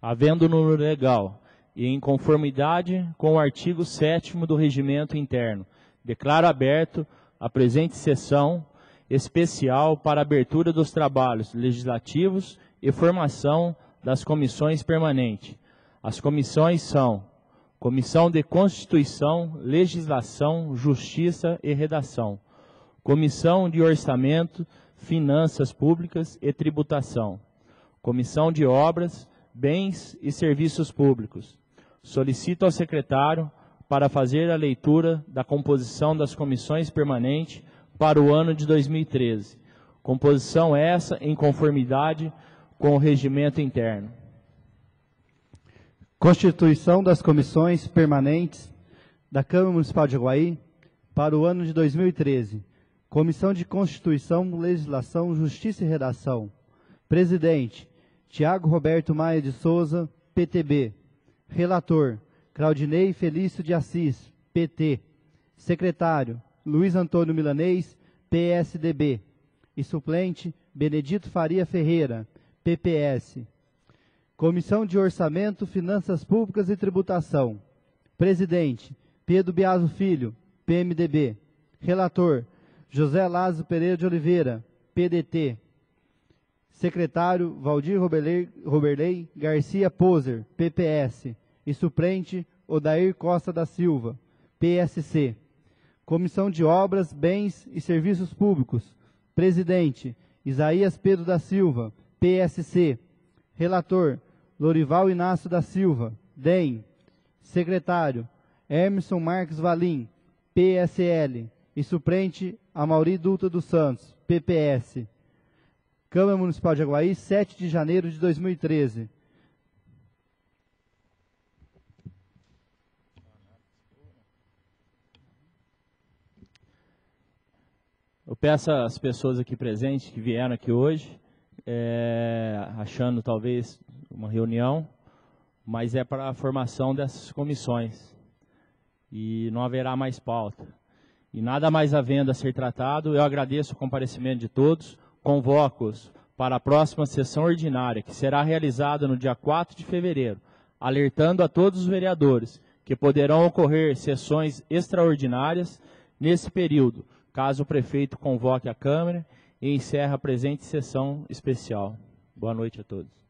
havendo número legal e em conformidade com o artigo 7º do Regimento Interno, declaro aberto a presente sessão especial para a abertura dos trabalhos legislativos e formação das comissões permanentes. As comissões são Comissão de Constituição, Legislação, Justiça e Redação, Comissão de Orçamento, Finanças Públicas e Tributação, Comissão de Obras, Bens e Serviços Públicos. Solicito ao secretário para fazer a leitura da composição das comissões permanentes para o ano de 2013. Composição essa em conformidade com o regimento interno. Constituição das comissões permanentes da Câmara Municipal de Jaguari para o ano de 2013. Comissão de Constituição, Legislação, Justiça e Redação. Presidente, Tiago Roberto Maia de Souza, PTB. Relator, Claudinei Felício de Assis, PT. Secretário, Luiz Antônio Milanês, PSDB. E suplente, Benedito Faria Ferreira, PPS. Comissão de Orçamento, Finanças Públicas e Tributação. Presidente, Pedro Biaso Filho, PMDB. Relator, José Lázaro Pereira de Oliveira, PDT. Secretário, Valdir Roberley Garcia Poser, PPS. E suplente, Odair Costa da Silva, PSC. Comissão de Obras, Bens e Serviços Públicos. Presidente, Isaías Pedro da Silva, PSC. Relator, Lorival Inácio da Silva, DEM. Secretário, Emerson Marques Valim, PSL. E suplente, Amauri Dutra dos Santos, PPS. Câmara Municipal de Jaguari, 7 de janeiro de 2013. Eu peço às pessoas aqui presentes, que vieram aqui hoje, achando talvez uma reunião, mas é para a formação dessas comissões. E não haverá mais pauta. E nada mais havendo a ser tratado, eu agradeço o comparecimento de todos, convoco-os para a próxima sessão ordinária, que será realizada no dia 4 de fevereiro, alertando a todos os vereadores que poderão ocorrer sessões extraordinárias nesse período, caso o prefeito convoque a Câmara e encerre a presente sessão especial. Boa noite a todos.